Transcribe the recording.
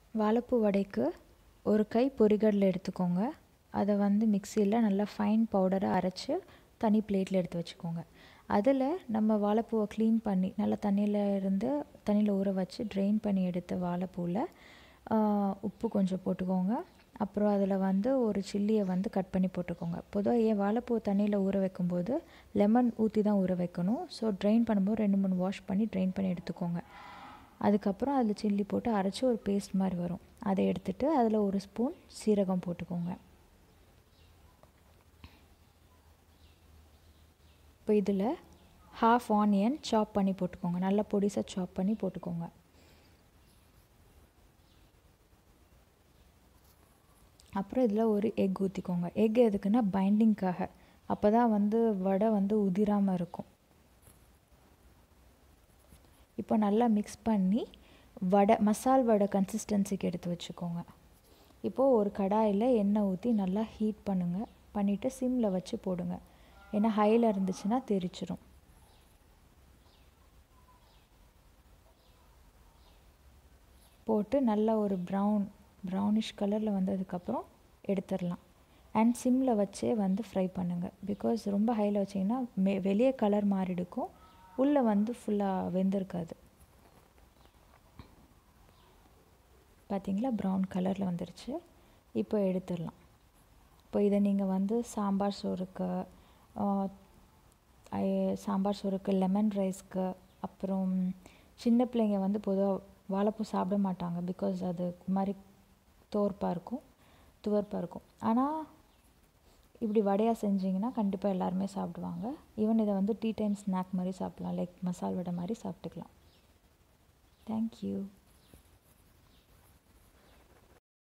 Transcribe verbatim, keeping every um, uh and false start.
வாழைப்பூ வடைக்கு ஒரு கை பொரிகடலை எடுத்துக்கோங்க. அதை வந்து மிக்சியில் நல்லா ஃபைன் பவுடரை அரைச்சி தனி பிளேட்டில் எடுத்து வச்சுக்கோங்க. அதில் நம்ம வாழைப்பூவை க்ளீன் பண்ணி நல்லா தண்ணியில் இருந்து தண்ணியில் ஊற வச்சு ட்ரெயின் பண்ணி எடுத்த வாழைப்பூவில் உப்பு கொஞ்சம் போட்டுக்கோங்க. அப்புறம் அதில் வந்து ஒரு சில்லியை வந்து கட் பண்ணி போட்டுக்கோங்க. பொதுவாக ஏன் வாழைப்பூ தண்ணியில் ஊற வைக்கும்போது லெமன் ஊற்றி தான் ஊற வைக்கணும். ஸோ ட்ரெயின் பண்ணும்போது ரெண்டு மூணு வாஷ் பண்ணி ட்ரெயின் பண்ணி எடுத்துக்கோங்க. அதுக்கப்புறம் அதில் சில்லி போட்டு அரைச்சி ஒரு பேஸ்ட் மாதிரி வரும். அதை எடுத்துகிட்டு அதில் ஒரு ஸ்பூன் சீரகம் போட்டுக்கோங்க. இப்போ இதில் ஹாஃப் ஆனியன் சாப் பண்ணி போட்டுக்கோங்க. நல்லா பொடிசாக சாப் பண்ணி போட்டுக்கோங்க. அப்புறம் இதில் ஒரு எக் ஊற்றிக்கோங்க. எக் எதுக்குன்னா பைண்டிங்காக, அப்போ தான் வந்து வடை வந்து உதிராமல் இருக்கும். இப்போ நல்லா மிக்ஸ் பண்ணி வடை மசால் வடை கன்சிஸ்டன்சிக்கு எடுத்து வச்சுக்கோங்க. இப்போது ஒரு கடாயில் எண்ணெய் ஊற்றி நல்லா ஹீட் பண்ணுங்கள். பண்ணிவிட்டு சிம்மில் வச்சு போடுங்க. ஏன்னா ஹையில் இருந்துச்சுன்னா தெரிச்சிடும். போட்டு நல்லா ஒரு ப்ரௌன் ப்ரௌனிஷ் கலரில் வந்ததுக்கப்புறம் எடுத்துடலாம். அண்ட் சிம்மில் வச்சே வந்து ஃப்ரை பண்ணுங்கள். பிகாஸ் ரொம்ப ஹையில் வச்சிங்கன்னா மே வெளியே கலர் மாறிடுக்கும், உள்ளே வந்து ஃபுல்லாக வெந்திருக்காது. பார்த்திங்களா, ப்ரௌன் கலரில் வந்துருச்சு. இப்போ எடுத்துடலாம். இப்போ இதை நீங்கள் வந்து சாம்பார் சோறுக்கு, சாம்பார் சோறுக்கு, லெமன் ரைஸ்க்கு, அப்புறம் சின்ன பிள்ளைங்க வந்து பொதுவாக வாழைப்பூ சாப்பிட மாட்டாங்க. பிகாஸ் அது மாதிரி தோற்பாக இருக்கும் துவர்ப்பாக இருக்கும். ஆனால் இப்படி வடையாக செஞ்சிங்கன்னா கண்டிப்பாக எல்லாருமே சாப்பிடுவாங்க. ஈவன் இதை வந்து டீ டைம் ஸ்நாக் மாதிரி சாப்பிட்லாம். லைக் மசால் வடை மாதிரி சாப்பிட்டுக்கலாம். தேங்க்யூ.